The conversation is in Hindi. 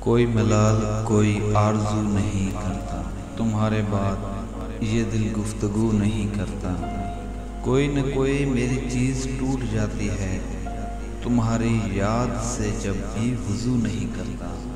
कोई मलाल कोई आरज़ू नहीं करता, तुम्हारे बाद ये दिल गुफ्तगू नहीं करता। कोई न कोई मेरी चीज़ टूट जाती है, तुम्हारी याद से जब भी वुज़ू नहीं करता।